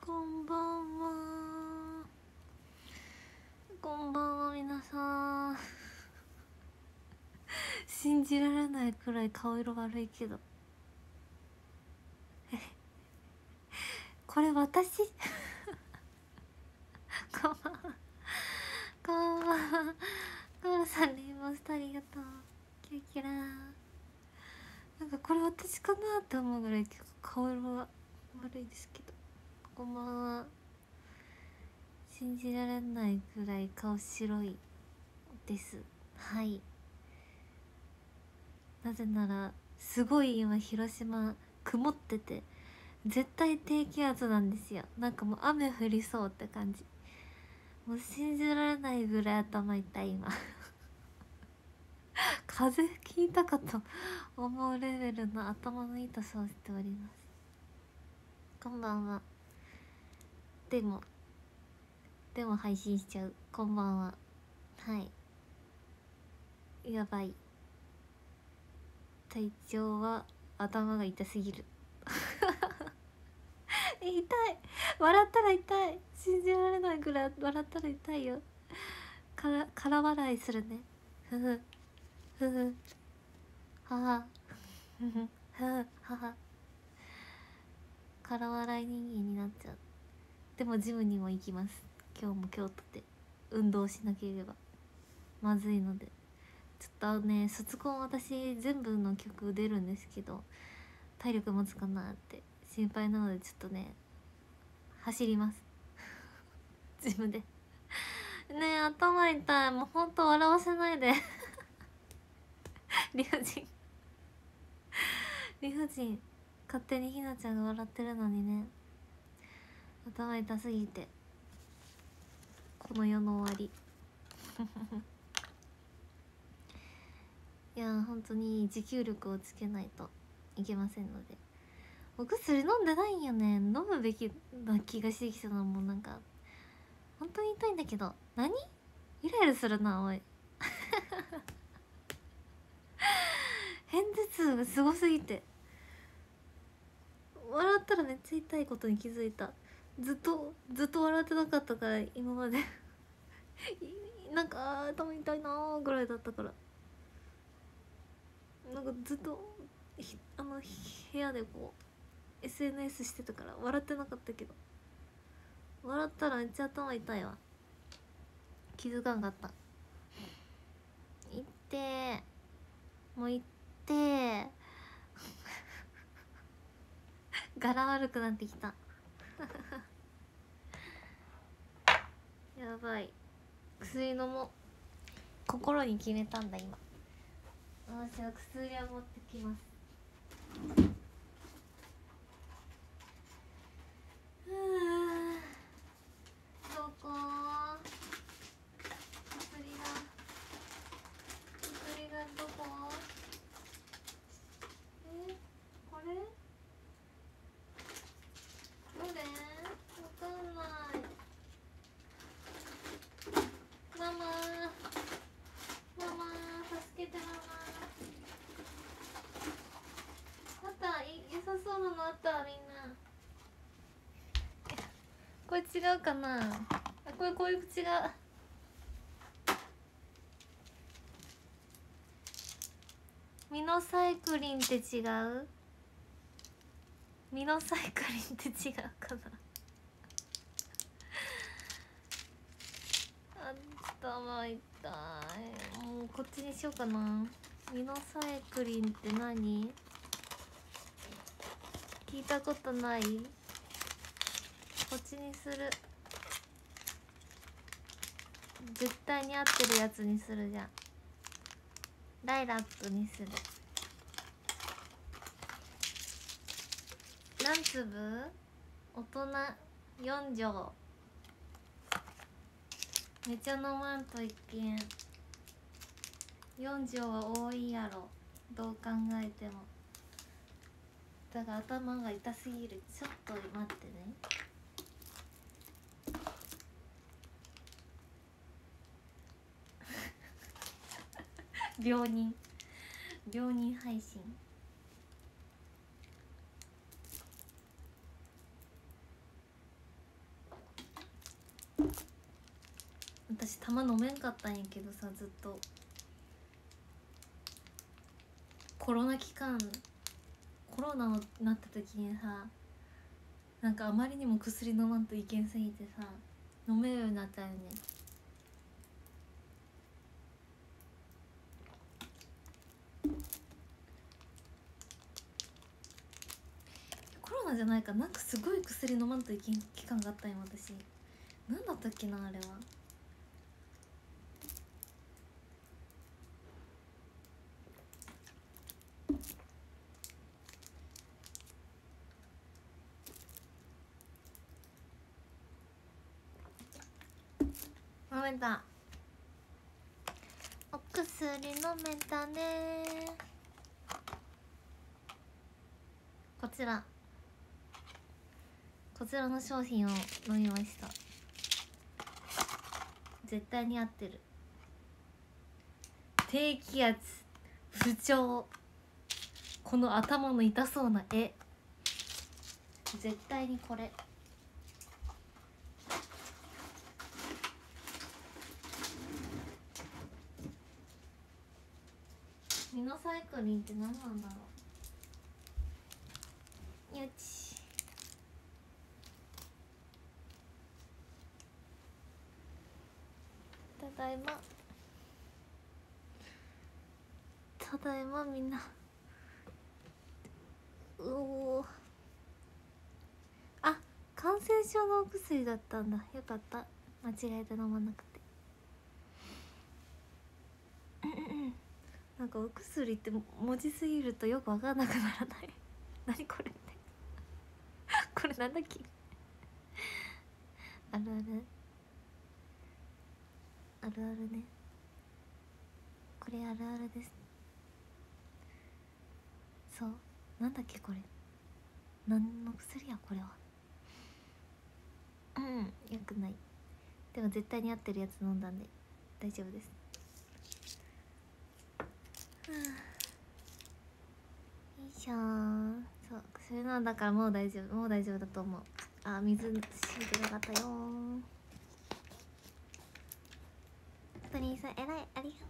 こんばんは。こんばんは皆さん。信じられないくらい顔色悪いけどこれ私こんばんは。こんばんは。コーラさんレインボースターありがとう。キラキラ。なんかこれ私かなって思うぐらい結構顔色が悪いですけど、こんばんは。信じられないくらい顔白いです。はい。なぜならすごい今広島曇ってて絶対低気圧なんですよ。なんかもう雨降りそうって感じ。もう信じられないぐらい頭痛い今風邪ひいたかと思うレベルの頭の痛さをしております。こんばんは。でも配信しちゃう。こんばんは。はい、やばい。体調は頭が痛すぎる痛い。笑ったら痛い。信じられないぐらい笑ったら痛いよ。から笑いするね。ふふふふははふふふはは。から笑い人間になっちゃう。でもジムにも行きます。今日も今日とて運動しなければまずいので。ちょっとね、卒コン私全部の曲出るんですけど体力持つかなって心配なので、ちょっとね走りますジムで。ねえ、頭痛い。もうほんと笑わせないで理不尽理不尽。勝手にひなちゃんが笑ってるのにね、頭痛すぎてこの世の終わりいやー、本当に持久力をつけないといけませんので。お薬飲んでないんよね。飲むべきな気がしてきたの。もうなんか本当に痛いんだけど。何イライラするなおい片頭痛がすごすぎて笑ったらめっちゃ痛いことに気づいた。ずっと笑ってなかったから今までなんか頭痛いなーぐらいだったから、なんかずっと部屋でこう SNS してたから笑ってなかったけど、笑ったらめっちゃ頭痛いわ。気づかんかった。いってー、もういってー柄悪くなってきたやばい。薬飲もう。心に決めたんだ今。私は薬を持ってきます。どこ薬がどこ。これどれわかんない。ママ助けて。ママあった。良さそうなのあった。みんなこれ違うかな。こういう違う。ミノサイクリンって違う。ミノサイクリンって違うかなあ、頭痛い。もうこっちにしようかな。ミノサイクリンって何？聞いたことない。こっちにする。絶対に合ってるやつにするじゃん。ライラックにする。何粒？大人4錠。めちゃ飲まんといけん。4錠は多いやろ、どう考えても。だから頭が痛すぎる。ちょっと待ってね病人配信。 玉飲めんかったんやけどさ、ずっとコロナ期間、コロナになった時にさ、なんかあまりにも薬飲まんといけんすぎてさ、飲めるようになったよね。コロナじゃないかなんかすごい薬飲まんといけん期間があったんよ私。なんだったっけなあれは。飲めた、お薬飲めたね。こちらの商品を飲みました。絶対に合ってる。低気圧、不調、この頭の痛そうな絵、絶対にこれ。ミノサイクリンって何なんだろう。よち、ただいま、ただいま。みんな、うおー、あ、感染症のお薬だったんだ。よかった、間違えて飲まなくて。なんかお薬って文字すぎるとよく分かんなくならない何これってこれなんだっけあるあるあるあるね、これあるあるです。そう、なんだっけこれ、何の薬やこれは。よくない。でも絶対に合ってるやつ飲んだんで大丈夫です。よいしょー。そう、薬飲んだからもう大丈夫、もう大丈夫だと思う。あ、水しいてなかったよー。トニーさん、えらい、ありがと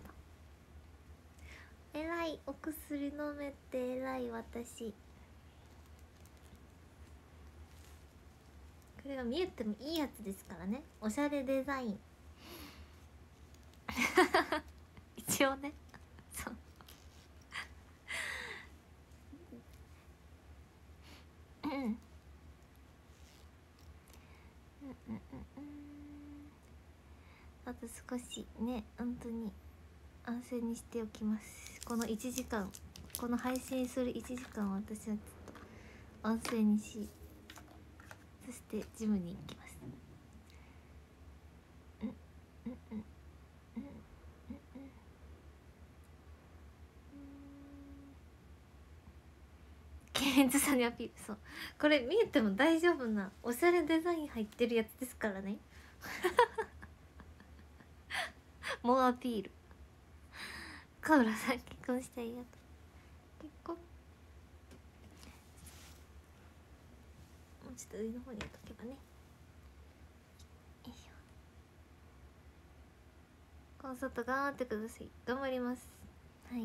う。えらい、お薬飲めてえらい私。これが見えてもいいやつですからね。おしゃれデザイン一応ね。そううんうんうんうん。あと少しね、本当に安静にしておきます。この1時間、この配信する1時間、私はちょっと安静にし、そしてジムに行きます。ケンズさんにアピール。そう、これ見えても大丈夫なおしゃれデザイン入ってるやつですからねもうアピール。カウラさん、結婚してありがとう。結婚、もうちょっと上の方に置いとけばね。よいしょ。コンサート頑張ってください。頑張ります。はい、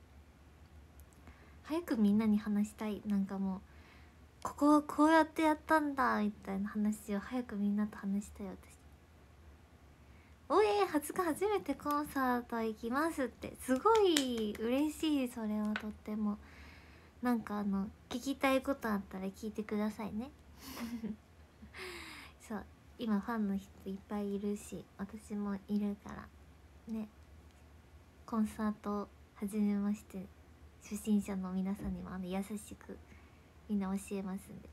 早くみんなに話したい。なんかもうここはこうやってやったんだみたいな話を早くみんなと話したい私。おえ、20日初めてコンサート行きますって、すごい嬉しい。それはとっても。なんか聞きたいことあったら聞いてくださいねそう、今ファンの人いっぱいいるし私もいるからね。コンサート初めまして初心者の皆さんにも優しくみんな教えますんで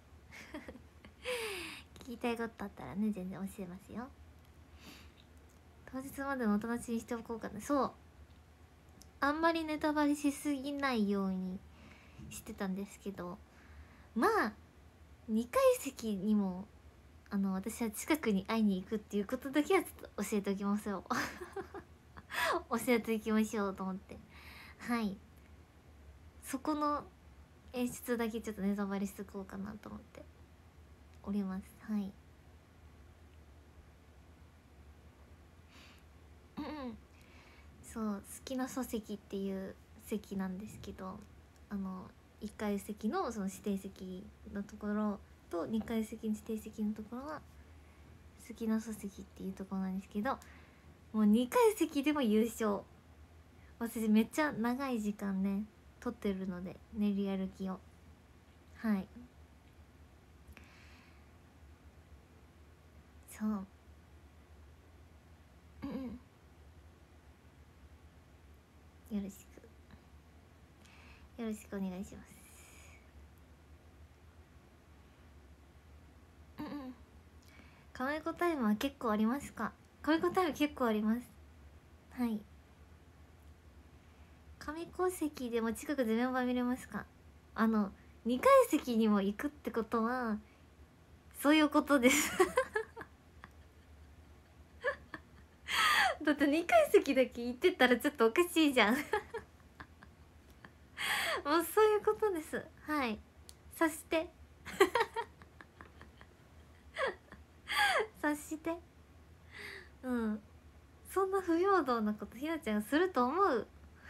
聞きたいことあったらね全然教えますよ。当日までのお楽しみにしておこうかな。そう、あんまりネタバレしすぎないようにしてたんですけど、まあ2階席にも私は近くに会いに行くっていうことだけはちょっと教えておきますよ教えていきましょうと思って。はい、そこの演出だけちょっとネタバレしとこうかなと思っております。はい、 そう好きな書籍っていう席なんですけど、1階席のその指定席のところと2階席の指定席のところは好きな書籍っていうところなんですけど、もう2階席でも優勝。私めっちゃ長い時間ね撮ってるので、練り歩きを。はい、そうよろしくよろしくお願いします。かめこタイムは結構ありますか？かめこタイム結構あります。はい、かめこ席でも近くでメンバー見れますか？2階席にも行くってことはそういうことですだって2階席だけ行ってたらちょっとおかしいじゃんもうそういうことです。はい、察して察して。うん、そんな不平等なことひなちゃんがすると思う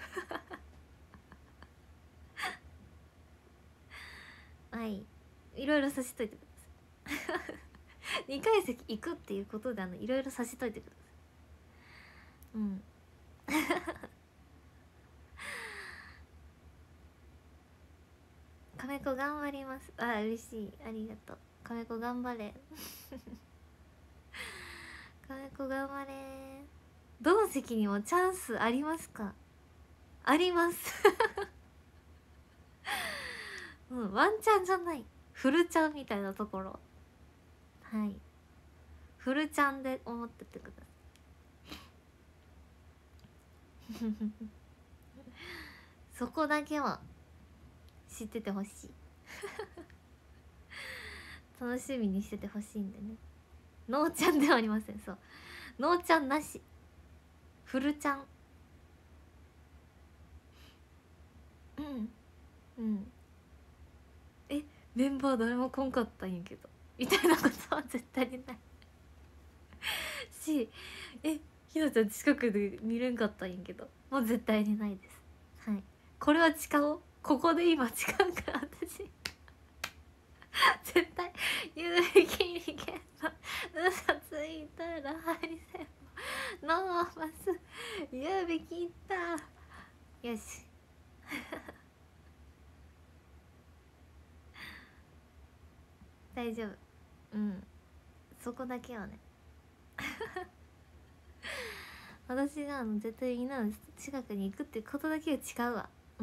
はい、いろいろさしといてください2階席行くっていうことでいろいろさしといてください。うん亀子頑張ります。あ、嬉しい、ありがとう。亀子頑張れ亀子頑張れ。どの席にもチャンスありますか？ありますうん、ワンチャンじゃない、フルチャンみたいなところ。はい、フルチャンで思っててくださいそこだけは知っててほしい楽しみにしててほしいんでね。ノーちゃんではありません。そう、ノーちゃんなし、フルちゃん。うんえ、メンバー誰も来んかったんやけどみたいなことは絶対にないし、ひなちゃん近くで見れんかったんやけどもう絶対にないです。はい、これは誓おう。ここで今誓うから私絶対指切りけんの嘘ついたらハリセンノーマス指切った。よし大丈夫。うん、そこだけはね私が絶対みんなの近くに行くってことだけは違うわ。うん、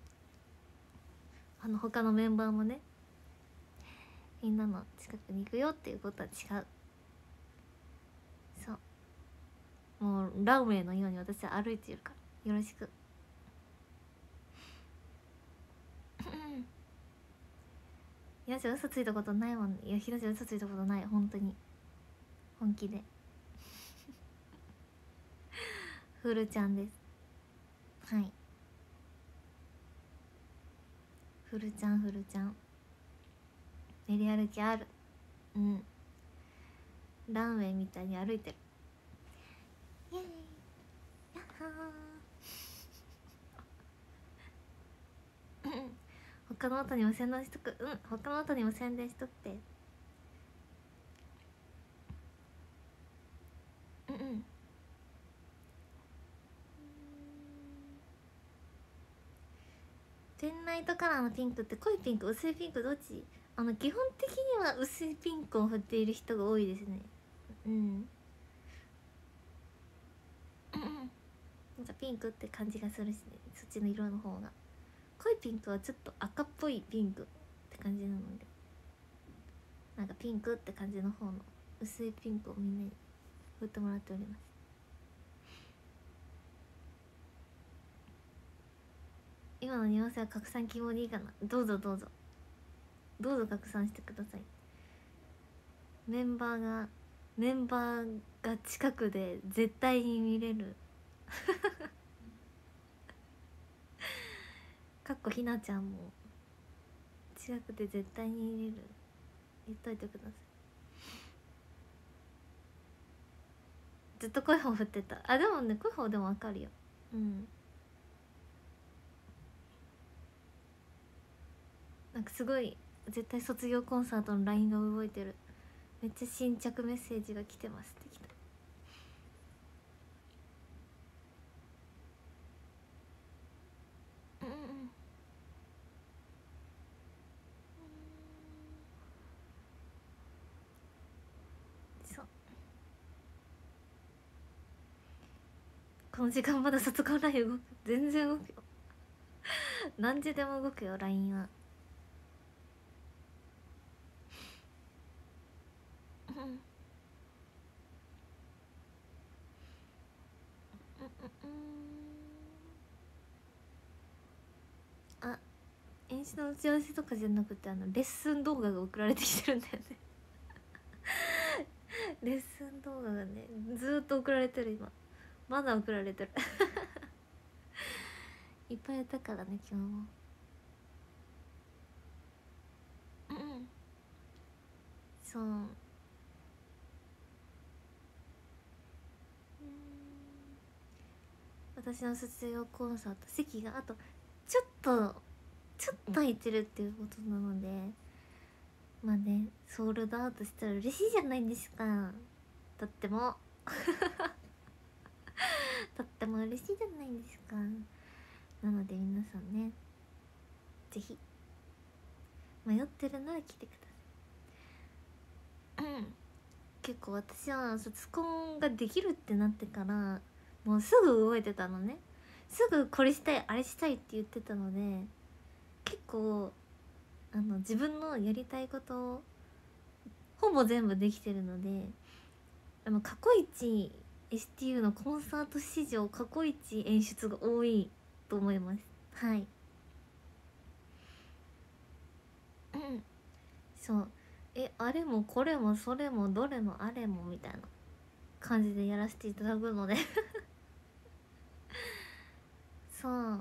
他のメンバーもね、みんなの近くに行くよっていうことは違う。そうもうランウェイのように私は歩いているからよろしくひなちゃん嘘ついたことないもん。いやひなちゃん嘘ついたことない、本当に本気でフルちゃんです。はい、フルちゃんフルちゃん練り歩きある。うん、ランウェイみたいに歩いてる。イエーイやっはー他の音にも宣伝しとく。うん、他の音にも宣伝しとって。ペンライトカラーのピンクって濃いピンク薄いピンクどっち？基本的には薄いピンクを振っている人が多いですね。なんかピンクって感じがするしね、そっちの色の方が。濃いピンクはちょっと赤っぽいピンクって感じなので、なんかピンクって感じの方の薄いピンクをみんなに振ってもらっております。今のニュアンスは拡散希望でいいかな。どうぞどうぞどうぞ拡散してください。メンバーが近くで絶対に見れるかっこひなちゃんも近くで絶対に見れる、言っといてください。 ずっと声を振ってた。あ、でもね声をでもわかるよ。うん、なんかすごい絶対卒業コンサートの LINE が動いてる。めっちゃ新着メッセージが来てますってきた。うんうん、そう、この時間まだ卒コン LINE 動く。全然動くよ。何時でも動くよ LINE は。うんうんうん。あ、演出の打ち合わせとかじゃなくてレッスン動画が送られてきてるんだよね。レッスン動画がねずーっと送られてる今。まだ送られてる。いっぱいやったからね今日も。うんうん、そう、私の卒業コンサート席があとちょっと空いてるっていうことなので、まあねソールドアウトしたら嬉しいじゃないですか。とってもとっても嬉しいじゃないですか。なので皆さんねぜひ迷ってるなら来てください。うん、結構私は卒コンができるってなってからもうすぐ動いてたのね。すぐこれしたいあれしたいって言ってたので、結構自分のやりたいことをほぼ全部できてるので、過去一 STU のコンサート史上過去一演出が多いと思います。はい。うん、そうあれもこれもそれもどれもあれもみたいな感じでやらせていただくのでそう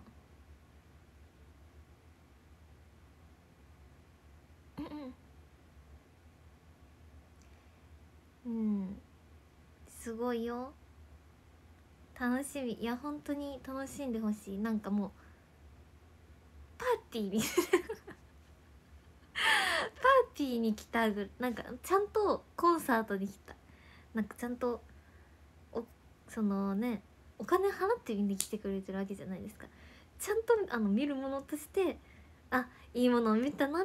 うん、うん、すごいよ。楽しみ。いや本当に楽しんでほしい。なんかもうパーティーにパーティーに来たぐなんかちゃんとコンサートに来た。なんかちゃんとそのねお金払って見に来てくれてるわけじゃないですか。ちゃんと見るものとしていいものを見たなって、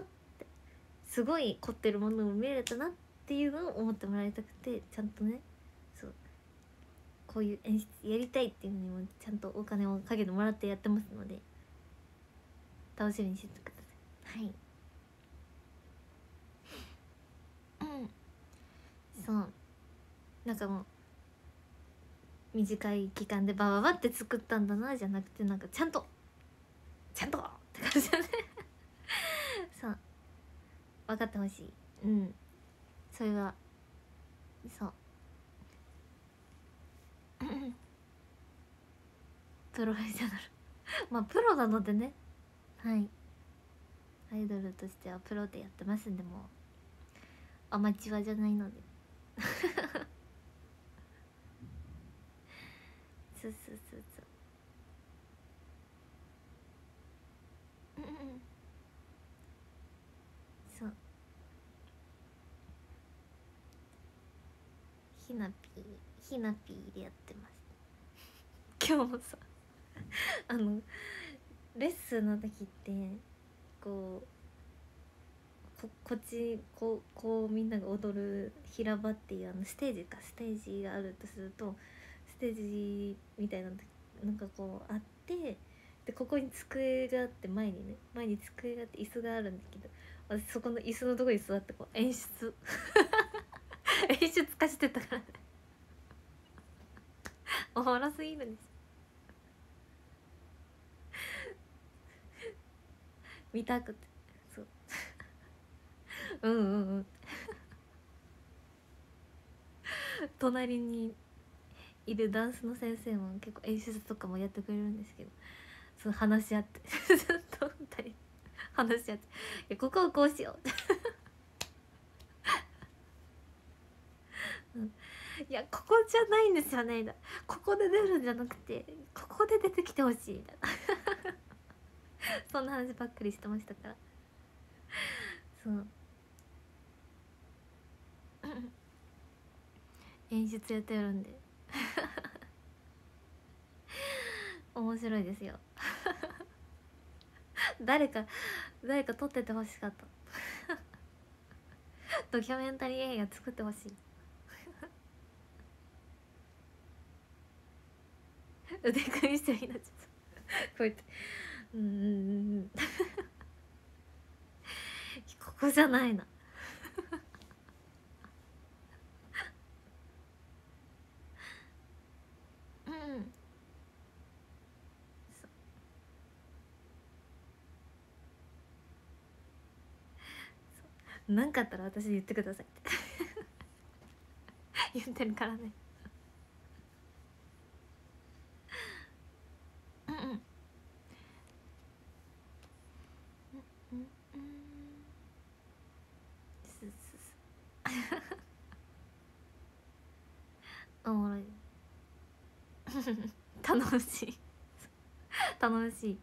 すごい凝ってるものを見れたなっていうのを思ってもらいたくて、ちゃんとねそうこういう演出やりたいっていうのにもちゃんとお金をかけてもらってやってますので、楽しみにしててください。はい。うん、そうなんかもう短い期間でバババって作ったんだなじゃなくて、なんかちゃんとって感じだね。そう分かってほしい。うん、それはそうプロフェッショナルまあプロなのでね。はい、アイドルとしてはプロでやってますんで、もうアマチュアじゃないのでそうそうそうそう。そうひなぴーでやってます。今日もさレッスンの時ってここっちこうみんなが踊る平場っていうステージがあるとすると、ステージみたいなのなんかこうあって、でここに机があって、前に机があって椅子があるんだけど、私そこの椅子のとこに座ってこう演出演出化してたからね。おもろすぎるんです。見たくて。そううんうんうん。隣にいるダンスの先生も結構演出とかもやってくれるんですけど、その話し合ってずっと2人話し合って、いやここをこうしよううん、 いやここじゃないんですよね。ここで出るんじゃなくてここで出てきてほしいみたいなそんな話ばっかりしてましたから。そう演出やってるんで面白いですよ誰か撮っててほしかったドキュメンタリー映画作ってほしい腕組みしてみなちゃったこうやってここじゃないな何かあったら私に言ってくださいって言ってるからねおもろい楽しい楽し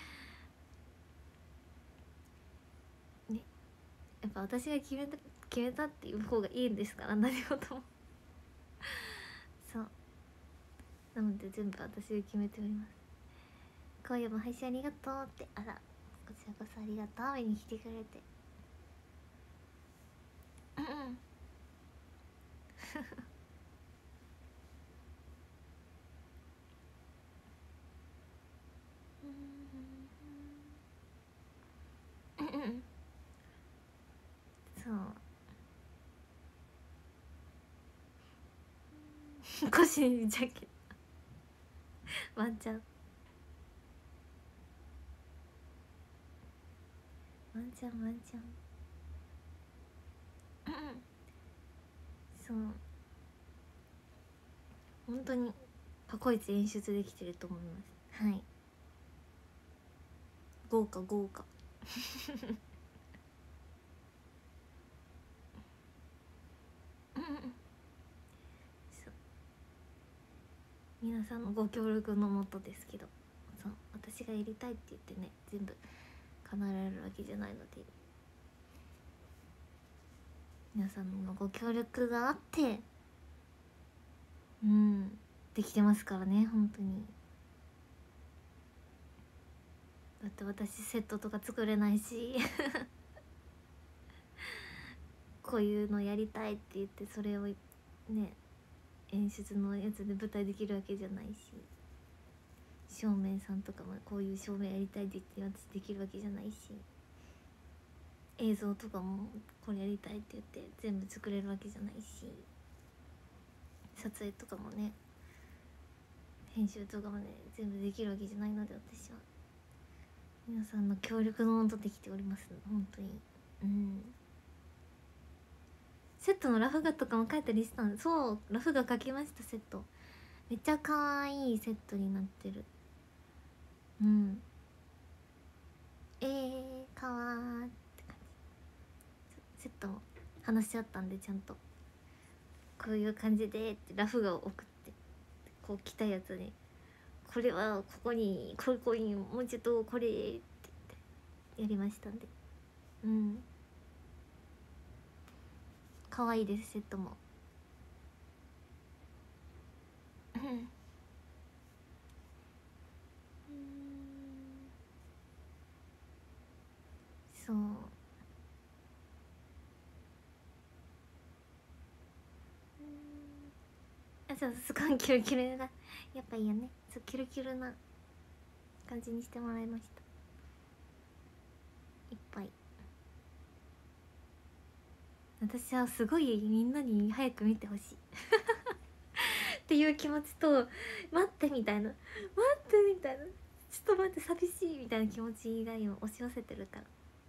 いね。やっぱ私が決めたっていう方がいいんですから、何事もそうなので全部私が決めております。今夜も配信ありがとうって、あらこちらこそありがとう、見に来てくれてそう腰にジャケットワンちゃんそう本当に過去一演出できてると思います。はい、豪華そう皆さんのご協力のもとですけど、そう私がやりたいって言ってね全部叶えられるわけじゃないので、皆さんのご協力があってできてますからね本当に。だって私セットとか作れないしこういうのやりたいって言ってそれをね演出のやつで舞台できるわけじゃないし、照明さんとかもこういう照明やりたいって言って私できるわけじゃないし、映像とかもこれやりたいって言って全部作れるわけじゃないし、撮影とかもね編集とかもね全部できるわけじゃないので、私は皆さんの協力のもとできております本当に。セットのラフ画とかも描いたりしたんで、そうラフ画描きました。セットめっちゃ可愛いセットになってる。かわーって感じ。セットも話し合ったんでちゃんとこういう感じでってラフ画を送って、こう来たやつにこれはここにもうちょっとこれって言ってやりましたんで、可愛いですセットもそうそうすごいキュルキュルがやっぱいいよね。そうキュルキュルな感じにしてもらいました。いっぱい私はすごいみんなに早く見てほしいっていう気持ちと、待ってみたいなちょっと待って寂しいみたいな気持ちが今押し寄せてるから、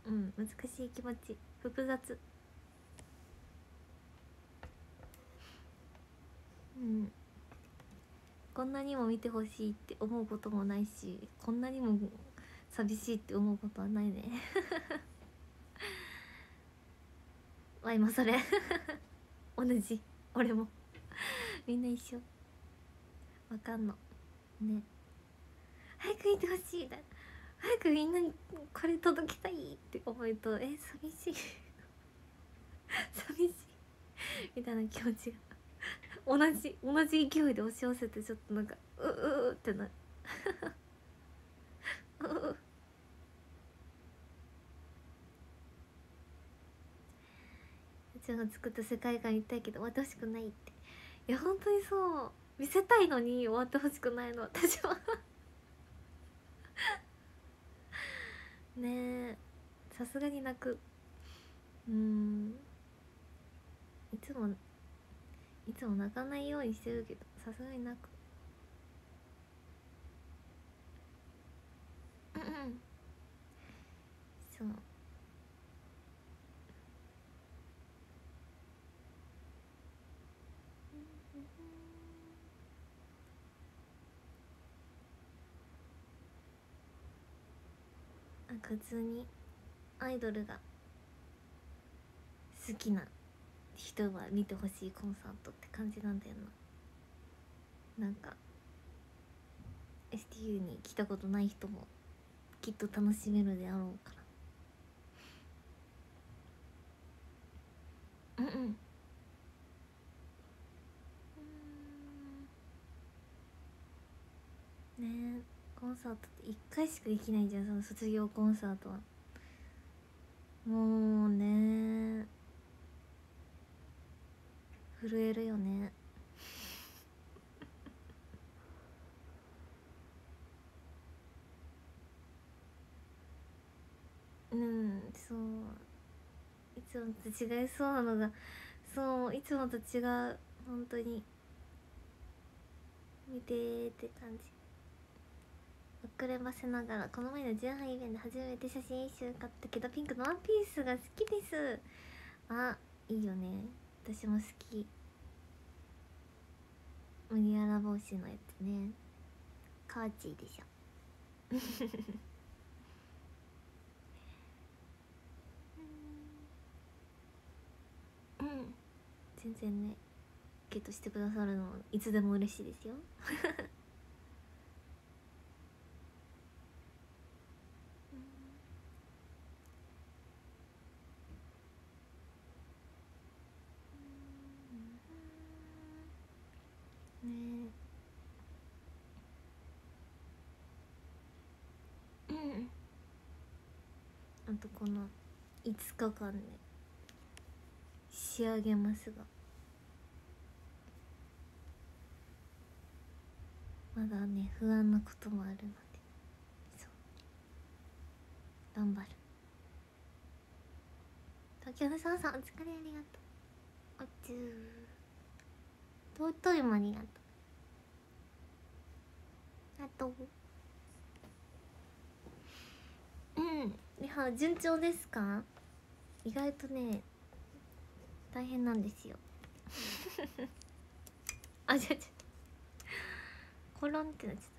難しい気持ち、複雑。こんなにも見てほしいって思うこともないし、こんなにも寂しいって思うことはないねわ今それ同じ俺もみんな一緒。わかんのね。早く行ってほしいみたいな、早くみんなにこれ届きたいって思うと寂しい寂しいみたいな気持ちが同じ勢いで押し寄せて、ちょっとなんかってなるうちが作った世界観言ったいけど終わってほしくないって。いや本当にそう、見せたいのに終わってほしくないの私はねえ、さすがに泣く。いつも泣かないようにしてるけど、さすがに泣く。そうなんか普通にアイドルが好きな人は見てほしいコンサートって感じなんだよな。なんか STU に来たことない人もきっと楽しめるであろうから。ねえ、コンサートって1回しかできないじゃん、その卒業コンサートは。もうね、震えるよね。そういつもと違いそうなのが、そういつもと違う、本当に見てーって感じ。遅ればせながらこの前の18イベントで初めて写真集買ったけどピンクのワンピースが好きです。あ、いいよね、私も好き。麦わら帽子のやつね、カーチーでしょ全然ね、ゲットしてくださるのいつでも嬉しいですよねえあとこの5日間で仕上げますが、まだね不安なこともあるので、そう頑張る。東京のさんさんお疲れ、ありがとう。おつー尊いもありがとう。あといや順調ですか。意外とね大変なんですよあ、違う違う、コロンってなっちゃった。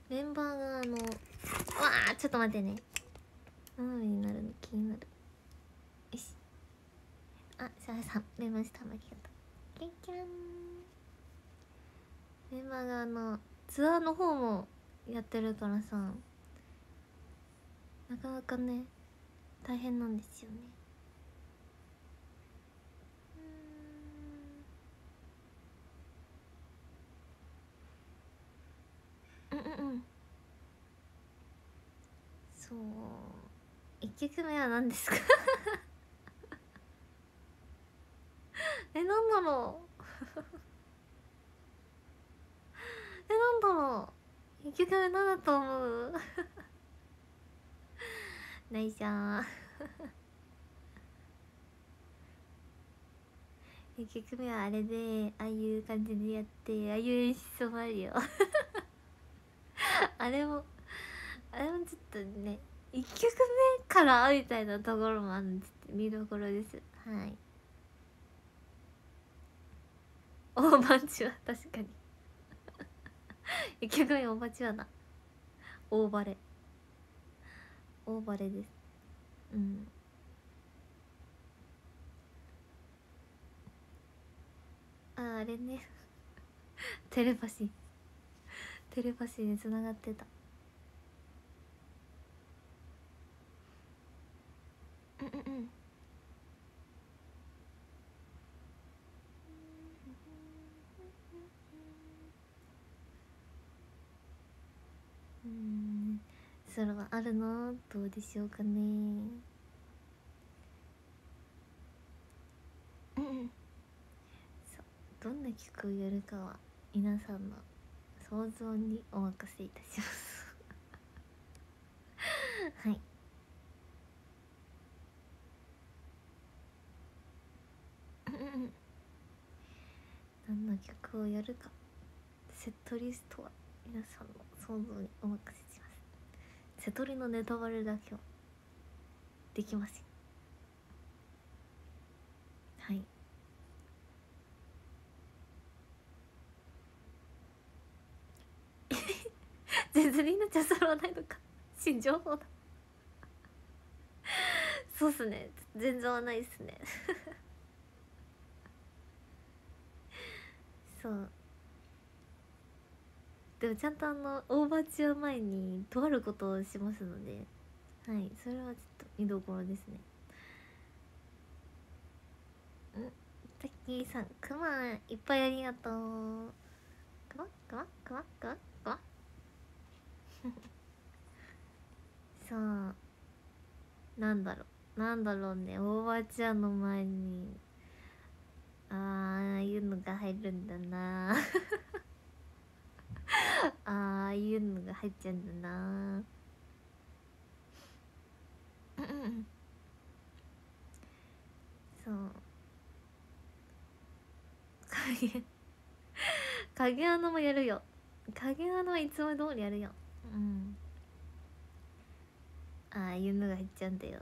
メンバーがわあ、ちょっと待ってね、斜めになるの気になる。よし、あ、さあさんメンバーしたありがとう。キャンキャン。メンバーがツアーの方もやってるからさ、なかなかね大変なんですよね。そう、1曲目は何ですかなんだろうなんだろう、1曲目なんだと思うないじゃん1曲目はあれでああいう感じでやって、ああいう演出もあるよあれもちょっとね、1曲目からみたいなところもあるんです。見どころです。はい。大番地は確かに1曲目大番地はな、大バレです。 あれねテレパシーでつながってた。それはあるの？どうでしょうかね。そう、どんな曲をやるかは皆さんの想像にお任せいたしますはい。何の曲をやるか、セットリストは皆さんの想像にお任せします。瀬戸りのネタバレだけはできません。はい。全然りんなちゃん揃わないのか新情報だそうっすね、全然はないっすねそう、でもちゃんとオーバーチュア前にとあることをしますので、はい、それはちょっと見どころですね。タッキーさん、クマいっぱいありがとう。クマクマクマクマクマそうなんだろうね、オーバーチャーの前にああいうのが入るんだなああいうのが入っちゃうんだなそう影穴もやるよ。影穴はいつも通りやるよ。うん、ああいうのが入っちゃうんだよ。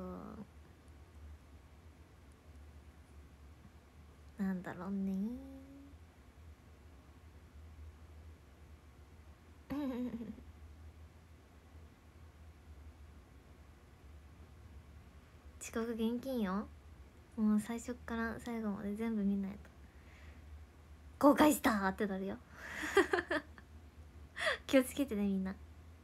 そうなんだろうね遅刻厳禁よ。もう最初から最後まで全部見ないと後悔したーってなるよ気をつけてねみんな。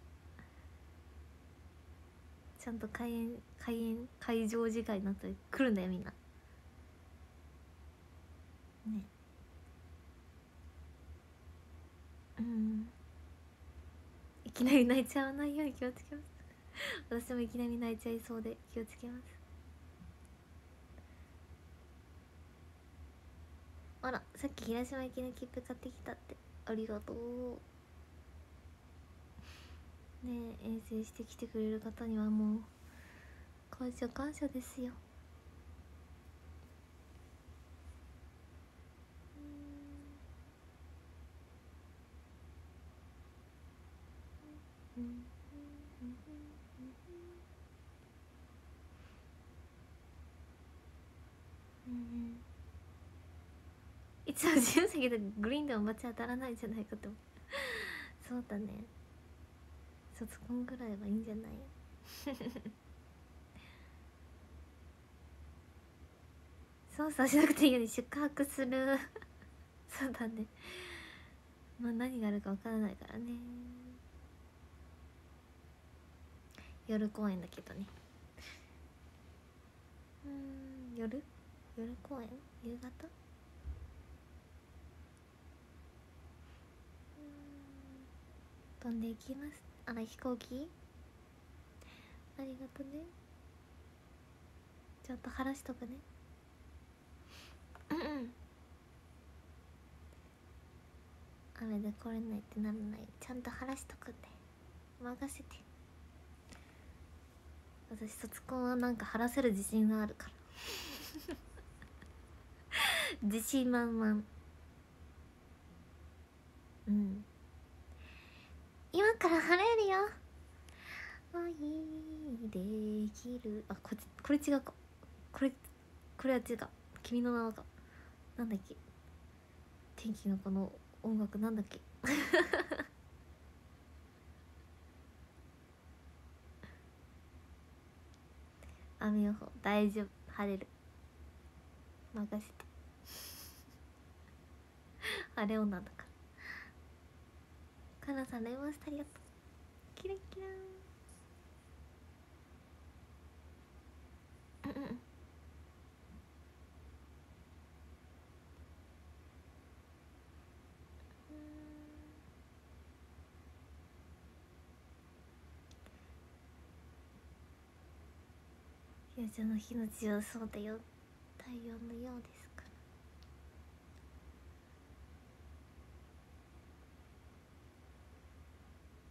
ちゃんと会場時間になったら来るんだよみんなね。うん、いきなり泣いちゃわないように気をつけます私もいきなり泣いちゃいそうで気をつけます。あら、さっき広島行きの切符買ってきたって、ありがとうね。え、遠征してきてくれる方にはもう感謝ですよ。いつも自由席でグリーンでも街当たらないんじゃないかと思うそうだね、卒コンぐらいはいいんじゃない操作しなくていいように宿泊するそうだね、まあ何があるかわからないからね。夜公演だけどね。夜公演、夕方。飛んでいきます。あら、飛行機ありがとね。ちょっと晴らしとくね。雨で来れないってならない、ちゃんと晴らしとくんで任せて。私卒コンはなんか晴らせる自信があるから自信満々。うん、今から晴れるよ。愛できる、あ、これ違うか、これは違うか、君の名はか、なんだっけ、天気のこの音楽なんだっけ雨予報大丈夫、晴れる、任せてあレオナだから。カナさんレモンスターありがとう。キラキラー。うんうん。ひなちゃんの日の字はそうだよ、太陽のようですから。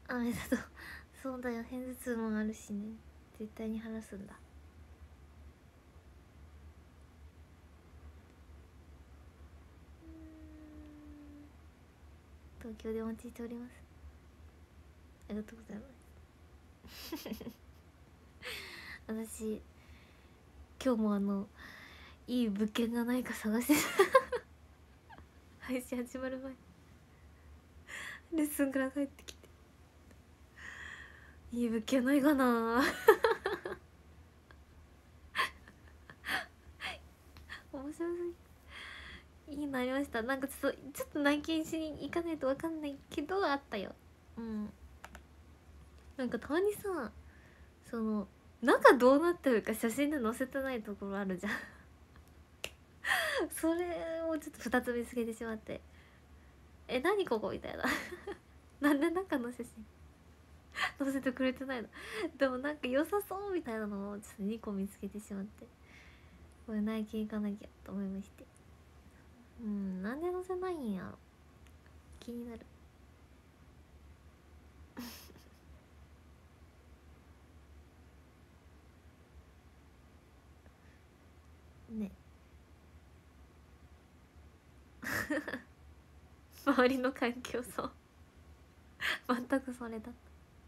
雨だとそうだよ、片頭痛もあるしね、絶対に晴らすんだ。東京でお待ちしております。ありがとうございます私今日もいい物件がないか探してた配信始まる前レッスンから帰ってきて、いい物件ないかな面白すぎ、いいのありました。なんかちょっと内見しに行かないと分かんないけどあったよ。うん、なんかたまにさ、その中どうなってるか写真で載せてないところあるじゃんそれをちょっと2つ見つけてしまって、何ここみたいななんで中の写真載せてくれてないのでもなんか良さそうみたいなのをちょっと2個見つけてしまって、これ内見行かなきゃと思いまして。うん、なんで載せないんやろ、気になるね周りの環境、そう全くそれだった。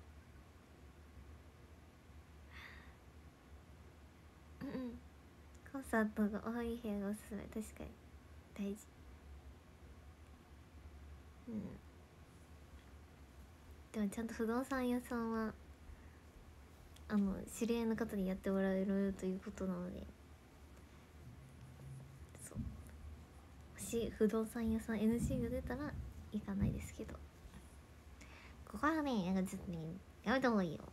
うんうん、コンサートが多い部屋がおすすめ、確かに大事。うん、でもちゃんと不動産屋さんは知り合いの方にやってもらえるということなので、そう、もし不動産屋さん NC が出たら行かないですけど、ここはねなんかちょっとねやめた方がいいよ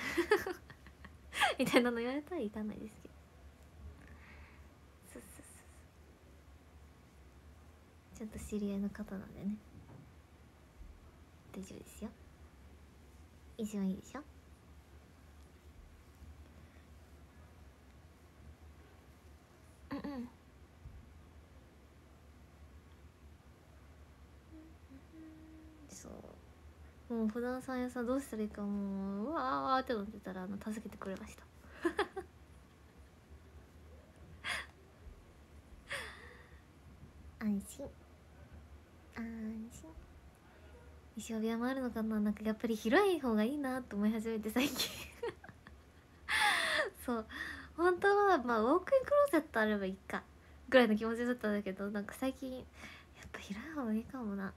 みたいなの言われたら行かないですけど、そうそうそう、ちゃんと知り合いの方なんでね大丈夫ですよ。一番いいでしょ。うんうん、そうもう不動産屋さんどうしたらいいかもううわーってなってたら助けてくれました安心安心。一生部屋もあるのかな、なんかやっぱり広い方がいいなと思い始めて最近そう本当はまあウォークインクローゼットあればいいかぐらいの気持ちだったんだけど、なんか最近やっぱ広い方がいいかもな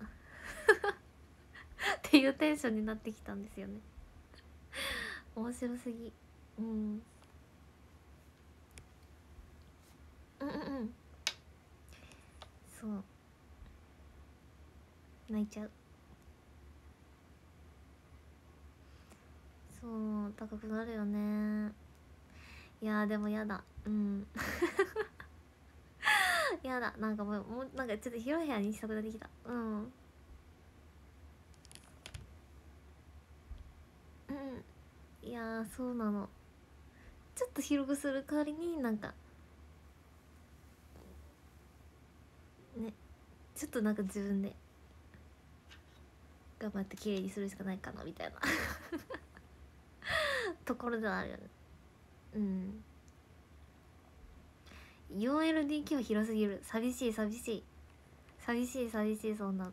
っていうテンションになってきたんですよね。面白すぎ。うん、うんうんうん、そう泣いちゃう。そう高くなるよね。いやでもやだ、うんやだ、なんかもうなんかちょっと広い部屋にしたくなってきた。うんうんうん、いやそうなの、ちょっと広くする代わりになんかね、ちょっとなんか自分で頑張って綺麗にするしかないかなみたいなところではあるよね。うん、 4LDK は広すぎる、寂しい寂しい寂しい寂しい、そんなの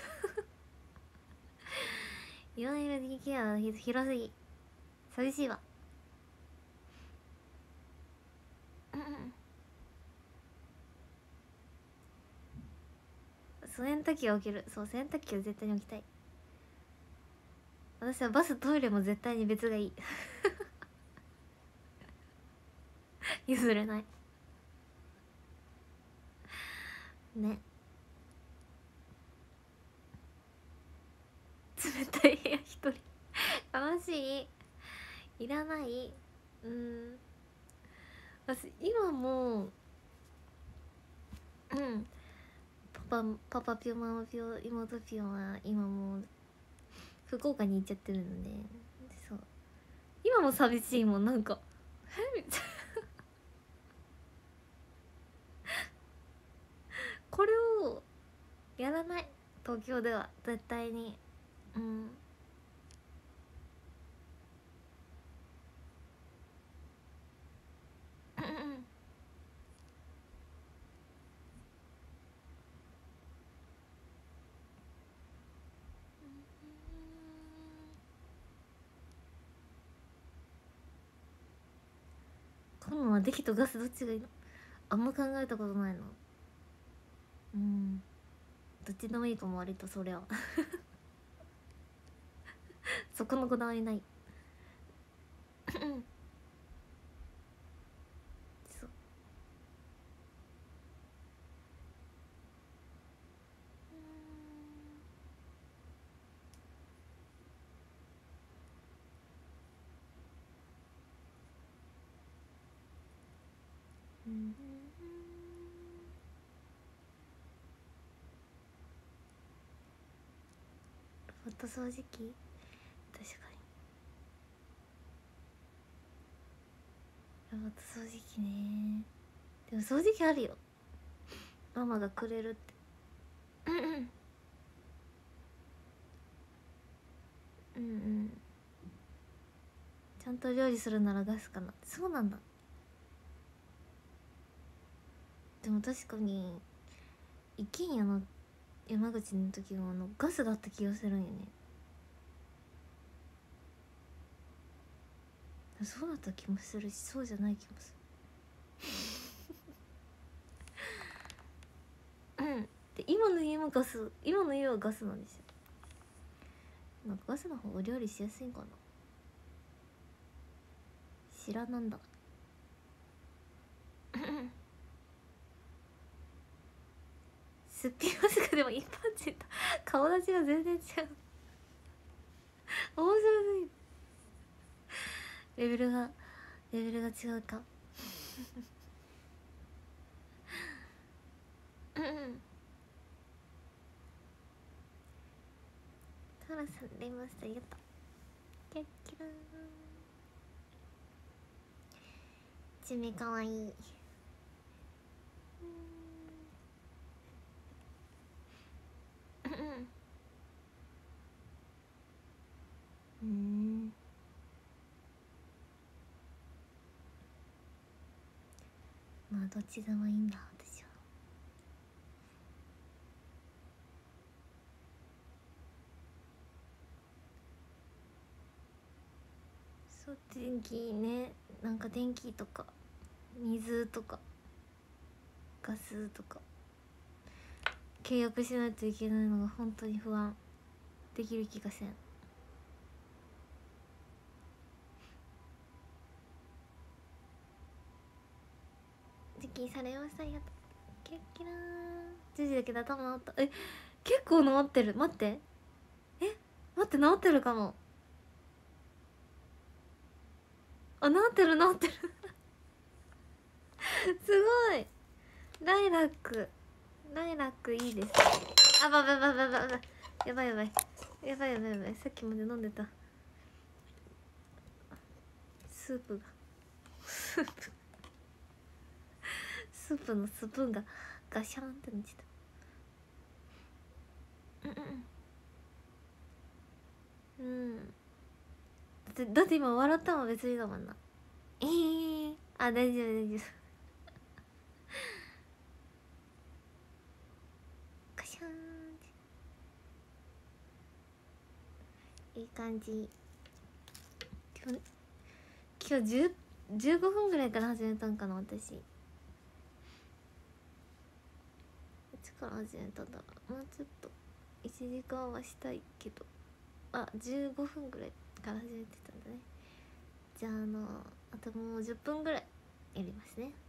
4LDK は広すぎ、寂しいわ。うんうん、洗濯機は起きる、そう洗濯機は絶対に起きたい。私はバストイレも絶対に別がいい譲れないね。 冷たい部屋一人悲しい、いらない。私今もうパパピョママピョ妹ピョは今もう福岡に行っちゃってるので、そう今も寂しいもん。なんかみたいなこれをやらない、東京では絶対に。コンロは電気とガスどっちがいいの？あんま考えたことないの。どっちでもいいかも、割とそりゃそこのこだわりないそうロボット掃除機、確かにロボット掃除機ね。でも掃除機あるよ、ママがくれるって。ちゃんと料理するならガスかな。そうなんだ。でも確かに一軒家の山口の時はガスだった気がするんよね。そうだった気もするし、そうじゃない気もするで今の家もガス、今の家はガスなんですよ。なんかガスの方が料理しやすいんかな、知らなんだすっぴんマスクでも一般人と顔立ちが全然違う面白すぎる。レベルが違うかタラさんレモンスターやった。キャッキラーちめかわいい。まあどっちでもいいんだ私は。そう、電気ね、なんか電気とか水とかガスとか契約しないといけないのが本当に不安。できる気がせん。受験されました。ありがとう。キラッキラー。10時だけど頭治った。結構治ってる。待って、待って、治ってるかも。あ、治ってる治ってるすごい。ライラックいいです。あ、ばばばばばば、やばいやばいやばいやばいやばい、さっきまで飲んでたスープがスープのスプーンがガシャンってなっちゃった。だって今笑ったの別にだもんな。あ、大丈夫大丈夫ガシャンって、いい感じ。今日15分ぐらいから始めたんかな私。いつから始めたんだろう。もうちょっと1時間はしたいけど、15分ぐらいから始めてたんだね。じゃああともう10分ぐらいやりますね。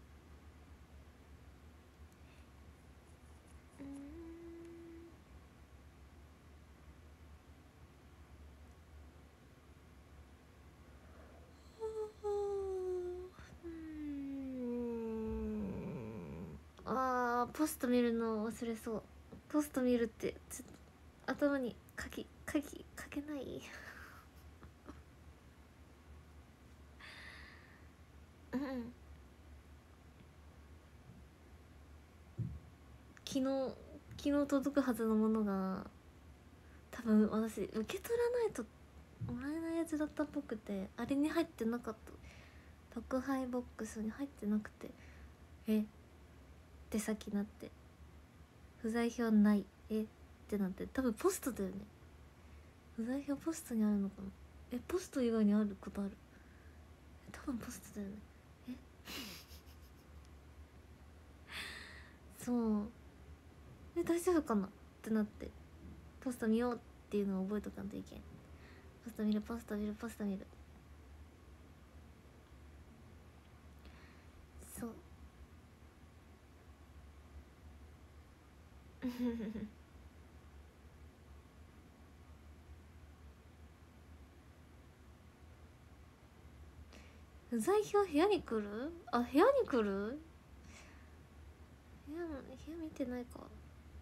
ポスト見るの忘れそう。ポスト見るってちょっと頭に書けないうん昨日届くはずのものが多分私受け取らないともらえないやつだったっぽくて、あれに入ってなかった、宅配ボックスに入ってなくて、えってさっきなって、不在票ないってなって、多分ポストだよね。不在票ポストにあるのかな。ポスト以外にあることある？多分ポストだよね。そう大丈夫かなってなって、ポスト見ようっていうのを覚えとかんといけん。ポスト見るポスト見るポスト見る。そう不在票部屋に来る？部屋に来る？部屋見てないか。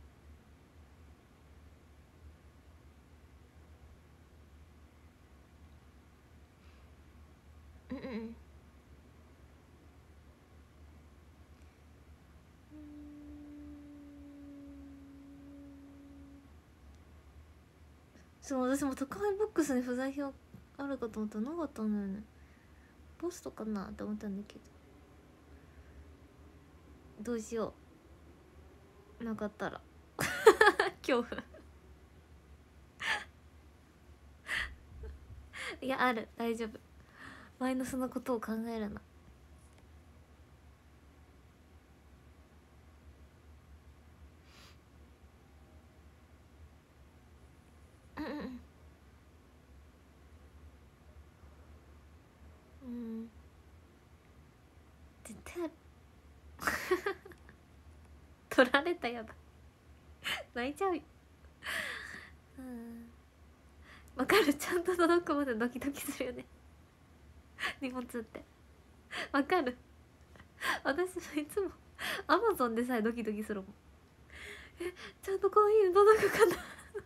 うんそう、私も宅配ボックスに不在票あるかと思ったらなかったんだよね。ポストかなって思ったんだけど、どうしよう、なかったら恐怖いや、ある、大丈夫。マイナスのことを考えるな。絶対取られた、やだ泣いちゃうよ。わかる、ちゃんと届くまでドキドキするよね荷物ってわかる。私もいつもアマゾンでさえドキドキするもん。ちゃんとこの日に届くかなちゃん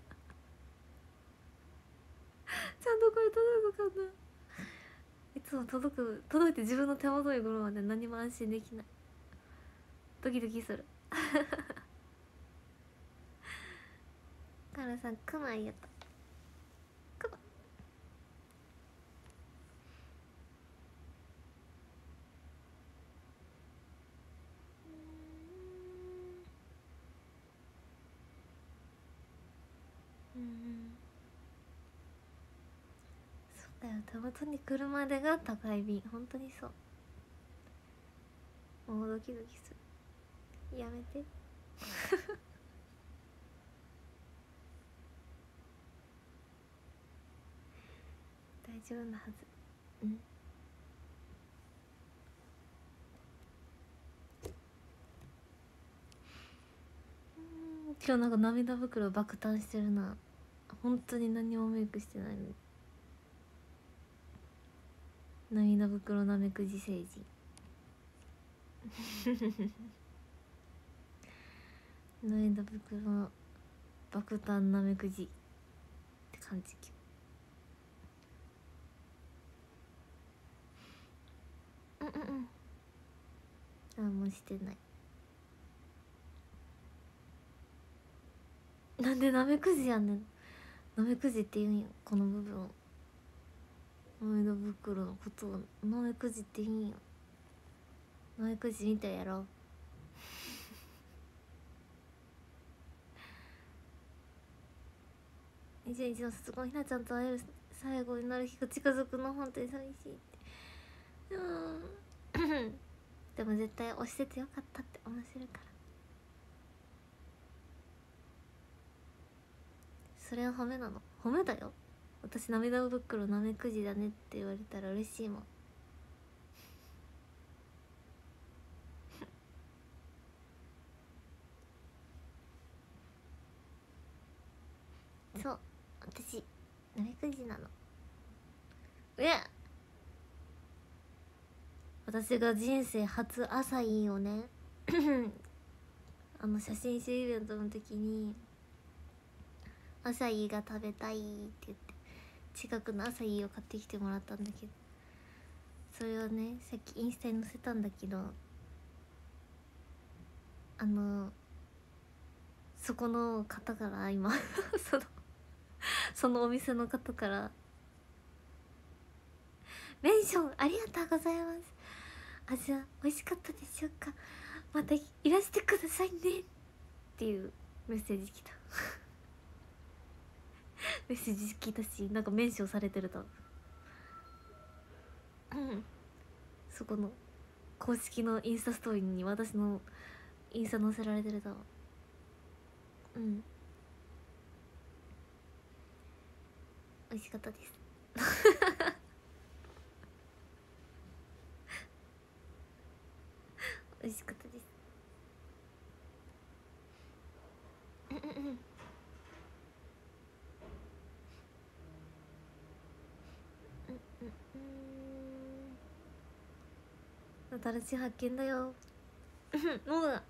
とこれ届くかな。いつも届いて自分の手元に来るまで何も安心できない。ドキドキするカラさん、クマありがとう。クマそうだよ、手元に来るまでが宅配便。本当にそう。もうドキドキする。やめて大丈夫なはず。今日なんか涙袋爆誕してるな。本当に何もメイクしてないのに。涙袋なめくじ星人涙袋爆誕なめくじって感じ。もうしてない。なんでなめくじやねん。なめくじって言うんよ、この部分を。涙袋のことをなめくじって言うんよ。なめくじみたいやろ21の卒業、ひなちゃんと会える最後になる日が近づくの本当に寂しいってでも絶対押しててよかったって思わせるから。それは褒めなの。褒めだよ。私涙袋なめくじだねって言われたら嬉しいもんそう、私なめくじなの。私が人生初アサインをね写真集イベントの時にアサイーが食べたいって言って近くのアサイーを買ってきてもらったんだけど、それをねさっきインスタに載せたんだけど、そこの方から今そのお店の方から「メンションありがとうございます、味は美味しかったでしょうか、またいらしてくださいね」っていうメッセージ来たメッセージ来たし、なんかメンションされてるとそこの公式のインスタストーリーに私のインスタ載せられてると美味しかったです美味しかったです新しい発見だよもう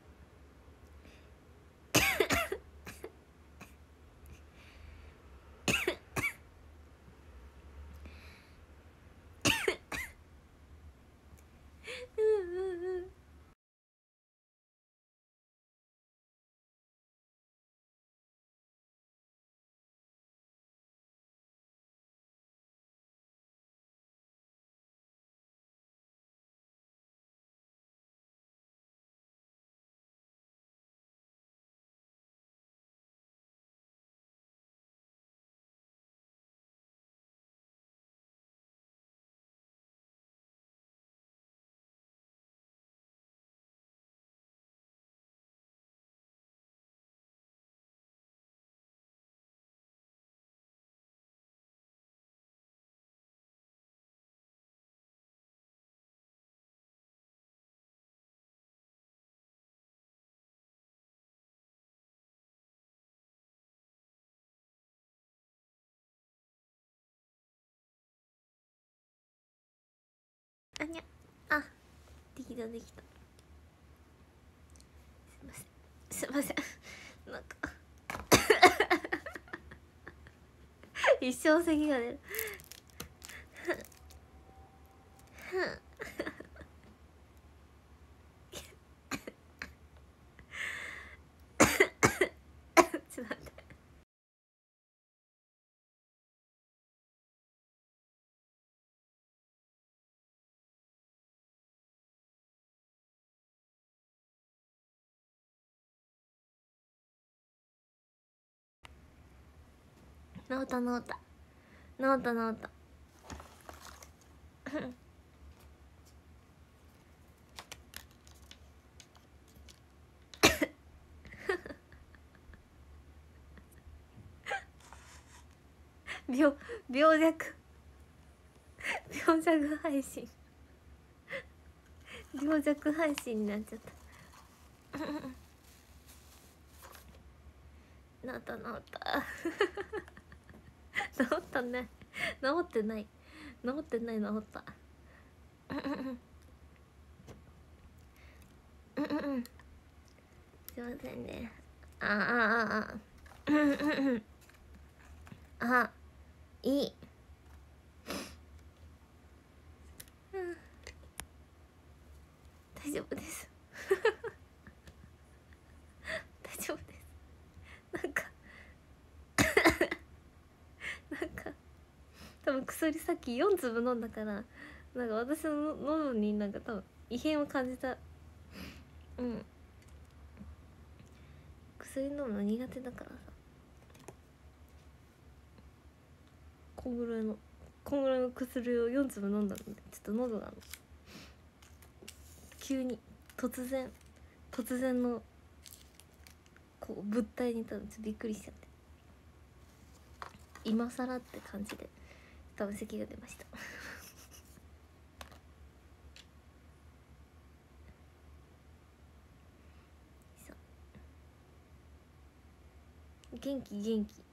あにゃ、あ、できたできた、すいませんなんか一生咳が出るちょっと待って、治った治った治った治った病病弱病弱配信病弱配信になっちゃった治った治った治ったね、治ってない治ってない、治ったすいませんね、あいい大丈夫です大丈夫です、なんか多分薬さっき4粒飲んだから、なんか私の喉になんか多分異変を感じた。薬飲むの苦手だからさ、こんぐらいの薬を4粒飲んだので、ちょっと喉が急に突然のこう物体に多分ちょっとびっくりしちゃって、今更って感じで多分咳が出ました元気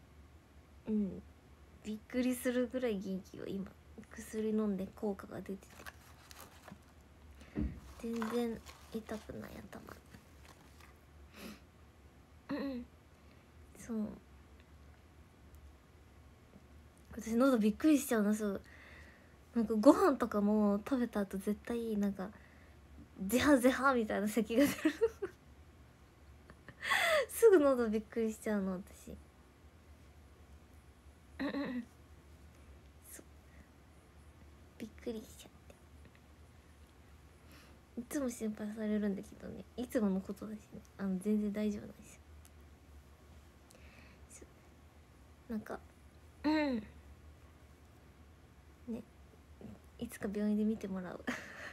びっくりするぐらい元気よ。今薬飲んで効果が出てて全然痛くない頭。 そう、私喉びっくりしちゃうの。そう、なんかご飯とかも食べた後絶対なんかゼハゼハみたいな咳が出るすぐ喉びっくりしちゃうの私そう、びっくりしちゃっていつも心配されるんだけどね、いつものことだしね、全然大丈夫なんですよ。なんかね、いつか病院で見てもらう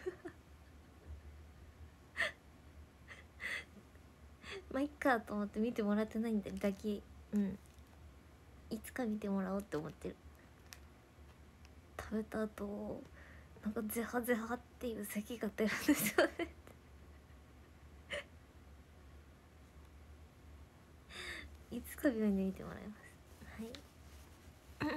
まあいっかと思って見てもらってないんだけ、いつか見てもらおうって思ってる。食べた後なんかゼハゼハっていう咳が出るんですよねいつか病院で見てもらいます。はい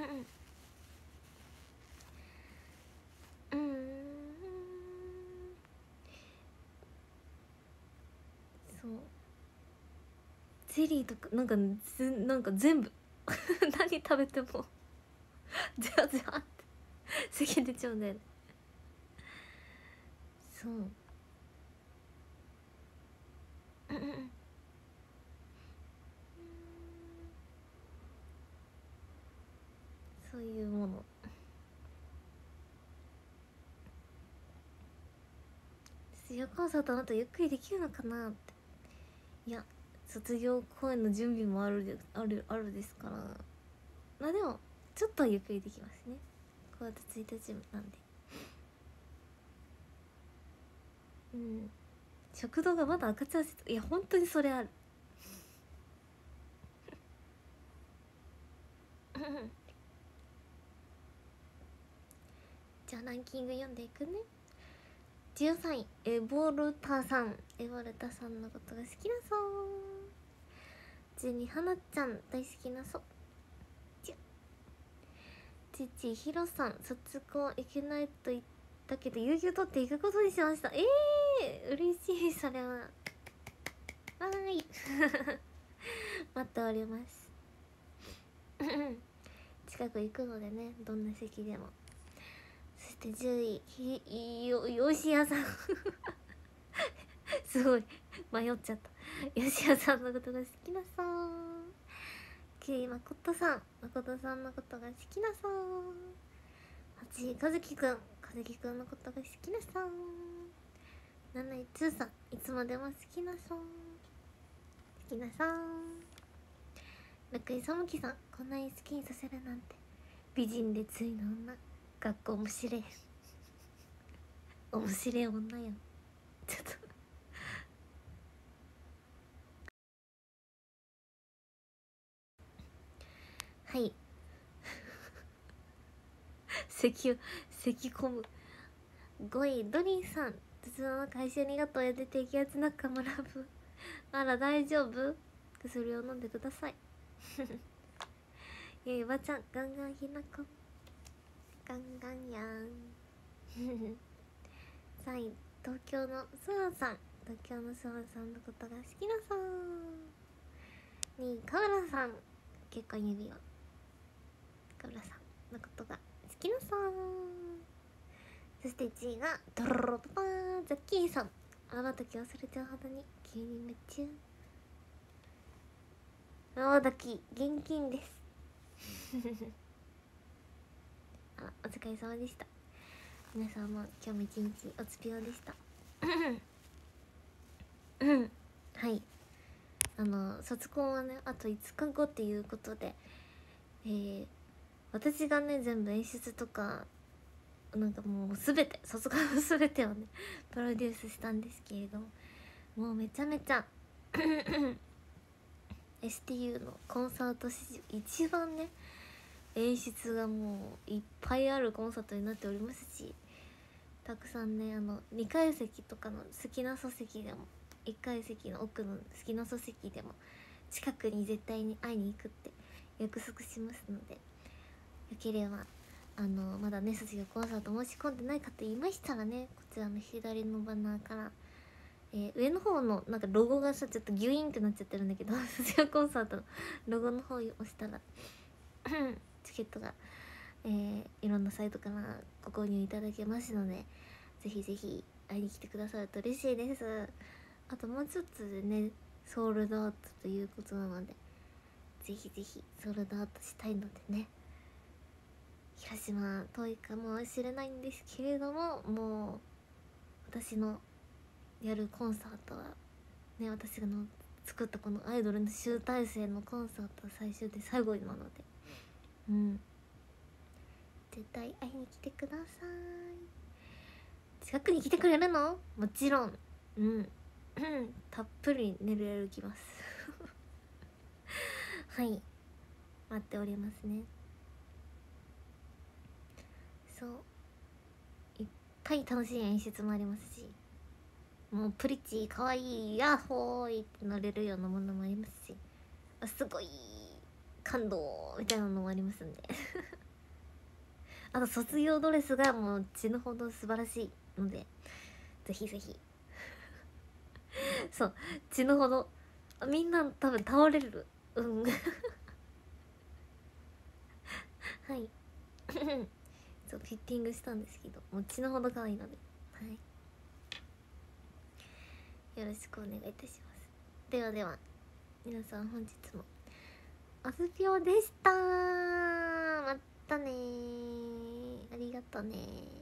そう、ゼリーとかなんか全部何食べてもゼラゼラって咳出ちゃうんだよね。そうそういうもの。卒業コンサートの後ゆっくりできるのかなって。いや、卒業公演の準備もあるですから、まあでもちょっとはゆっくりできますね。9月1日なんで。食堂がまだ赤ちゃん施設、いや本当にそれあるじゃあランキング読んでいくね。13位エボルタさん、エボルタさんのことが好きなそう。12位はなちゃん大好きなそう。父ひろさん、卒コン行けないと言ったけど有給取って行くことにしました。嬉しい。それはわーい待っております近く行くのでね、どんな席でも。そして10位よしやさんすごい迷っちゃった。よしやさんのことが好きなそう。9位まことさん、まことさんのことが好きなそう。8位かずきくん、かずきくんのことが好きなそう。7位つーさん、いつまでも好きなそう。好きなそう。6位さむきさん、こんなに好きにさせるなんて美人でついの女、学校面白い面白い女やん。ちょっとはい咳込む。5位ドリンさん、鉄道の会社にがとうやで低気圧仲間ラブあら大丈夫、薬を飲んでくださいゆいばちゃん、ガンガンひなこガンガンやん3位東京のスワンさん、東京のスワンさんのことが好きなさん。2位カウラさん、結婚指輪、カウラさんのことが好きなさん。そして1位がドロロパパーン、ザッキーさん、またき忘れちゃうほどに急に夢中。またき現金ですお疲れ様でした。皆さんも今日も一日おつぴょうでしたはい卒コンはねあと5日後っていうことで、私がね全部演出とかなんかもう全て卒コンの全てをねプロデュースしたんですけれども、もうめちゃめちゃSTU のコンサート史上一番ね演出がもういっぱいあるコンサートになっておりますし、たくさんね2階席とかの好きな礎席でも1階席の奥の好きな礎席でも近くに絶対に会いに行くって約束しますので、よければまだね卒業コンサート申し込んでない方いましたらね、こちらの左のバナーから上の方のなんかロゴがさちょっとギュイーンってなっちゃってるんだけど卒業コンサートのロゴの方を押したらチケットが、いろんなサイトからご購入いただけますので、ぜひぜひ会いに来てくださると嬉しいです。あともうちょっとでねソールドアウトということなので、ぜひぜひソールドアウトしたいのでね、広島遠いかもしれないんですけれども、もう私のやるコンサートはね、私の作ったこのアイドルの集大成のコンサートは最終で最後なので、絶対会いに来てください。近くに来てくれるの？もちろんたっぷり寝れるきますはい待っておりますね。そういっぱい楽しい演出もありますし、もうプリッチかわいいヤッホーイって乗れるようなものもありますし、すごい感動みたいなのもありますんであと卒業ドレスがもう死ぬほど素晴らしいので、ぜひぜひそう死ぬほどみんな多分倒れるはいそうフィッティングしたんですけど、もう死ぬほど可愛いので、はい、よろしくお願いいたします。ではでは皆さん本日もあすぴょうでした。またね、ありがとね。